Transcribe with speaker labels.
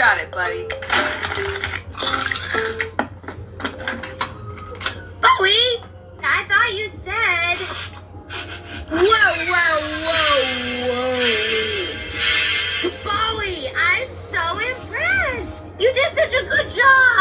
Speaker 1: got it, buddy.
Speaker 2: Bowie, I thought you said...
Speaker 1: Whoa.
Speaker 2: Bowie, I'm so impressed. You did such a good job.